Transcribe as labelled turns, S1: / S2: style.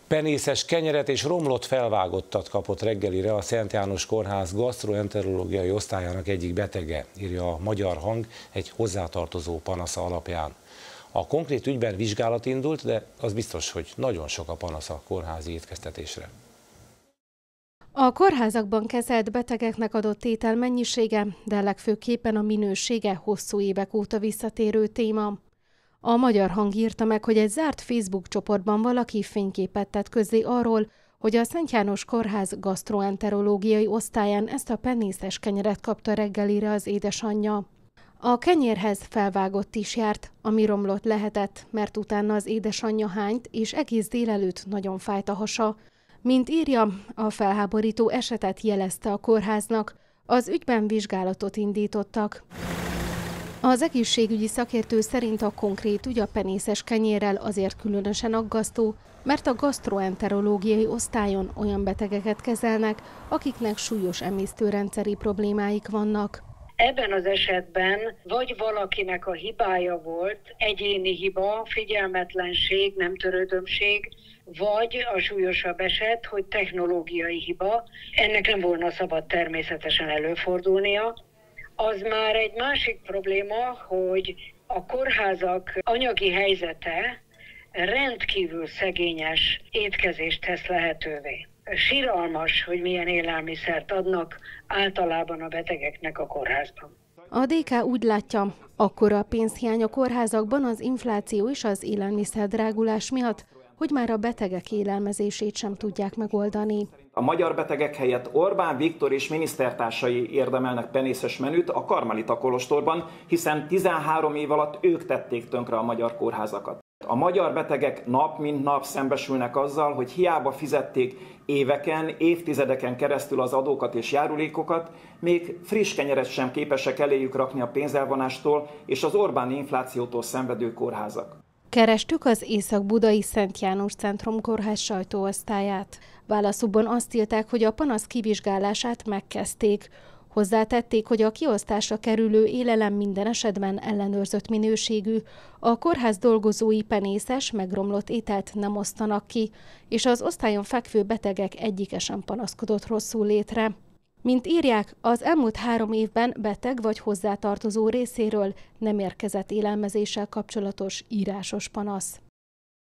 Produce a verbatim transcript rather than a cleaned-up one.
S1: Penészes kenyeret és romlott felvágottat kapott reggelire a Szent János Kórház gasztroenterológiai osztályának egyik betege, írja a Magyar Hang egy hozzátartozó panasza alapján. A konkrét ügyben vizsgálat indult, de az biztos, hogy nagyon sok a panasz a kórházi étkeztetésre.
S2: A kórházakban kezelt betegeknek adott étel mennyisége, de legfőképpen a minősége hosszú évek óta visszatérő téma. A Magyar Hang írta meg, hogy egy zárt Facebook csoportban valaki fényképet tett közzé arról, hogy a Szent János Kórház gasztroenterológiai osztályán ezt a penészes kenyeret kapta reggelire az édesanyja. A kenyérhez felvágott is járt, ami romlott lehetett, mert utána az édesanyja hányt, és egész délelőtt nagyon fájt a hasa. Mint írja, a felháborító esetet jelezte a kórháznak, az ügyben vizsgálatot indítottak. Az egészségügyi szakértő szerint a konkrét ügy a penészes kenyérrel azért különösen aggasztó, mert a gasztroenterológiai osztályon olyan betegeket kezelnek, akiknek súlyos emésztőrendszeri problémáik vannak.
S3: Ebben az esetben vagy valakinek a hibája volt, egyéni hiba, figyelmetlenség, nem törődömség, vagy a súlyosabb eset, hogy technológiai hiba. Ennek nem volna szabad természetesen előfordulnia. Az már egy másik probléma, hogy a kórházak anyagi helyzete rendkívül szegényes étkezést tesz lehetővé. Siralmas, hogy milyen élelmiszert adnak általában a betegeknek a kórházban.
S2: A dé ká úgy látja, akkora a pénzhiány a kórházakban az infláció és az élelmiszerdrágulás miatt, hogy már a betegek élelmezését sem tudják megoldani.
S4: A magyar betegek helyett Orbán Viktor és minisztertársai érdemelnek penészes menüt a Karmelita kolostorban, hiszen tizenhárom év alatt ők tették tönkre a magyar kórházakat. A magyar betegek nap mint nap szembesülnek azzal, hogy hiába fizették éveken, évtizedeken keresztül az adókat és járulékokat, még friss kenyeret sem képesek eléjük rakni a pénzelvonástól és az Orbán inflációtól szenvedő kórházak.
S2: Kerestük az észak-budai Szent János Centrum Kórház sajtóosztályát. Válaszukban azt írták, hogy a panasz kivizsgálását megkezdték. Hozzátették, hogy a kiosztásra kerülő élelem minden esetben ellenőrzött minőségű, a kórház dolgozói penészes, megromlott ételt nem osztanak ki, és az osztályon fekvő betegek egyike sem panaszkodott rosszul létre. Mint írják, az elmúlt három évben beteg vagy hozzátartozó részéről nem érkezett élelmezéssel kapcsolatos írásos panasz.